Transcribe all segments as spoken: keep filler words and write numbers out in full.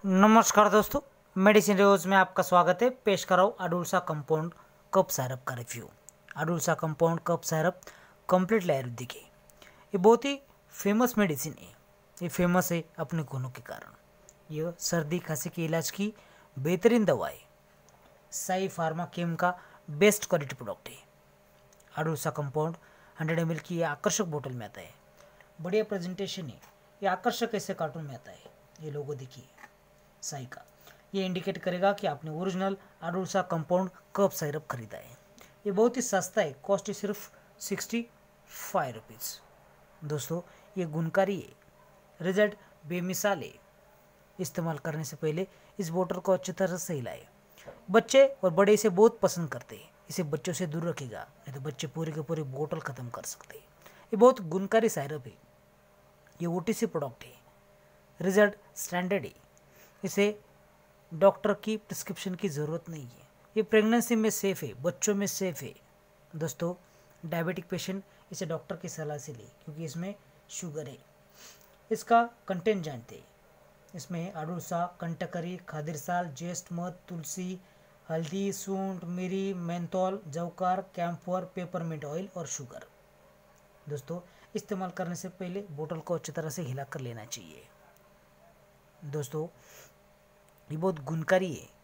नमस्कार दोस्तों, medicine reviews में आपका स्वागत है। पेश कर रहा हूँ अडुल्सा कंपाउंड कफ सायरप का review. Adulsa compound cough syrup completely Ayurvedic है। ये बहुत ही फेमस मेडिसिन है। ये फेमस है अपने गुणों के कारण। यह सर्दी खांसी के इलाज की बेहतरीन दवा है। साई फार्मा केम का बेस्ट क्वालिटी प्रोडक्ट है। Adulsa compound hundred M L की ये आकर्षक बोतल में आता है। बढ़िया प्रेजेंटेशन है। ये आकर्षक ऐसे कार्टून में आता है। ये लोगो देखिए साई का, ये इंडिकेट करेगा कि आपने ओरिजिनल अडुल्सा कंपाउंड कफ सायरप खरीदा है। ये बहुत ही सस्ता है, कॉस्ट है सिर्फ सिक्सटी फाइव रुपीज़। दोस्तों ये गुणकारी है, रिजल्ट बेमिसाल है। इस्तेमाल करने से पहले इस बोतल को अच्छी तरह से हिलाए। बच्चे और बड़े इसे बहुत पसंद करते हैं। इसे बच्चों से दूर रखेगा, नहीं तो बच्चे पूरी के पूरी बोतल ख़त्म कर सकते हैं। ये बहुत गुणकारी सायरप है। ये ओटीसी प्रोडक्ट है। रिजल्ट स्टैंडर्ड है। इसे डॉक्टर की प्रिस्क्रिप्शन की ज़रूरत नहीं है। ये प्रेगनेंसी में सेफ़ है, बच्चों में सेफ़ है। दोस्तों डायबिटिक पेशेंट इसे डॉक्टर की सलाह से ले, क्योंकि इसमें शुगर है। इसका कंटेंट जानते हैं। इसमें अडुल्सा, कंटकरी, खादिरसाल, ज्येष्ठ मध, तुलसी, हल्दी, सूंठ, मिरी, मेंथोल, जवकार, कैम्फर, पेपरमिंट ऑयल और शुगर। दोस्तों इस्तेमाल करने से पहले बोतल को अच्छी तरह से हिला कर लेना चाहिए। दोस्तों ये बहुत गुणकारी है,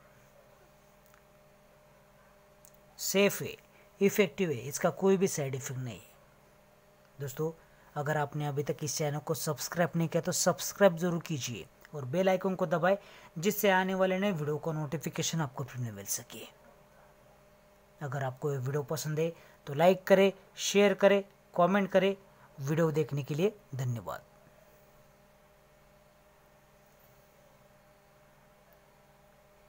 सेफ है, इफेक्टिव है। इसका कोई भी साइड इफेक्ट नहीं है। दोस्तों अगर आपने अभी तक इस चैनल को सब्सक्राइब नहीं किया तो सब्सक्राइब जरूर कीजिए और बेल आइकन को दबाएं, जिससे आने वाले नए वीडियो का नोटिफिकेशन आपको फ्री में मिल सके। अगर आपको ये वीडियो पसंद है तो लाइक करें, शेयर करें, कमेंट करें। वीडियो देखने के लिए धन्यवाद।